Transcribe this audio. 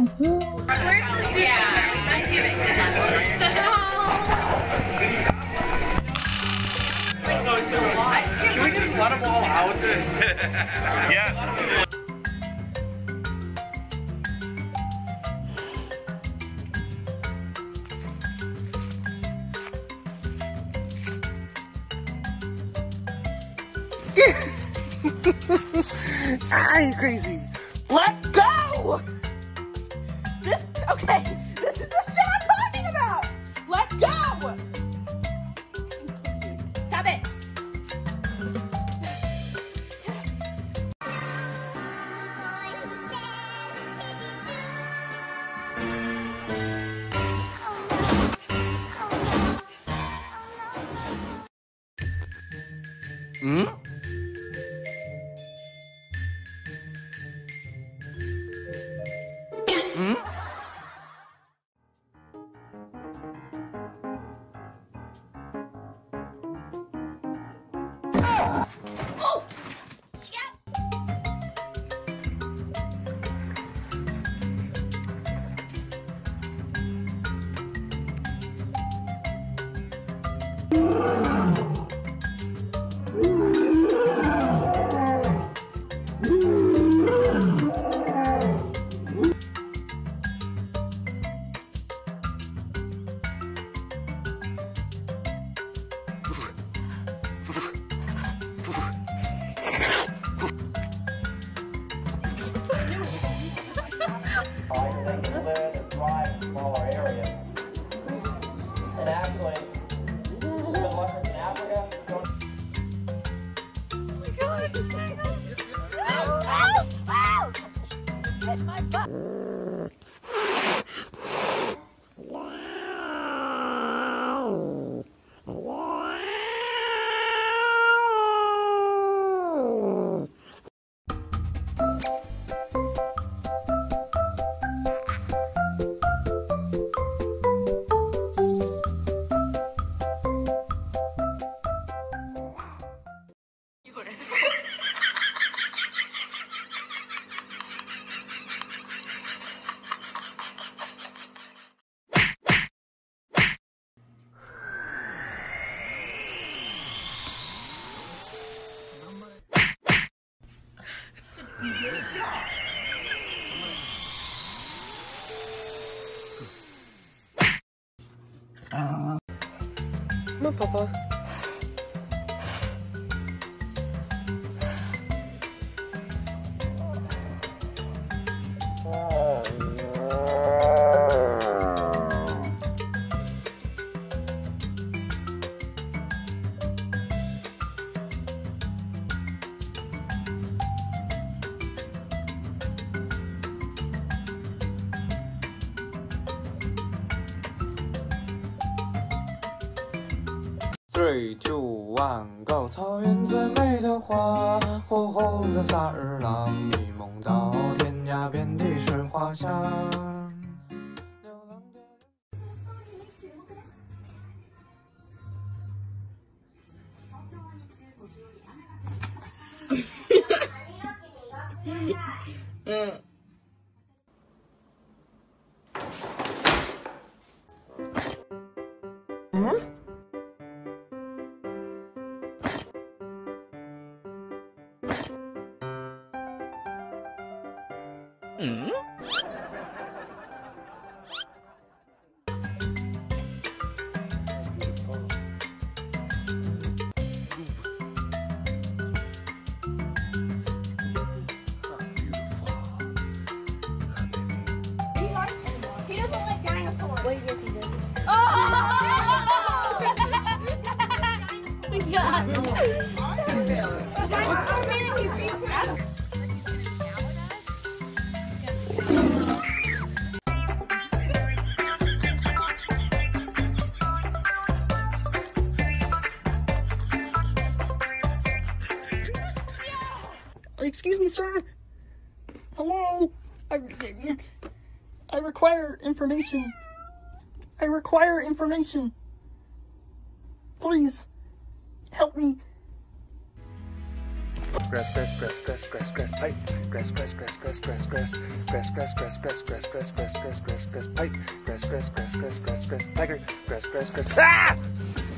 Can we just let them all out? Yeah. Ah, you crazy. Let go! Okay, this is the shit I'm talking about! Let go! Stop it! Hmm? Hmm? Oh! They can live and thrive in smaller areas. And actually, even leopards in Africa don't. Oh my god! Ow! Ow! Hit my butt! Come on, Papa. Three, two, one, go！ 草原最美的花，火红的萨日朗，一梦到天涯，遍地是花香。流浪的 He doesn't like dinosaurs. What do you think he does? Excuse me, sir. Hello. I require information. I require information. Please help me. grass, grass, grass, grass, grass, grass, pipe, grass, grass, grass, grass, grass, grass, grass, grass, grass, grass, grass, grass, grass, grass, grass, grass, pipe, grass, grass, grass, grass, grass, grass, tiger, grass, grass, grass, ah!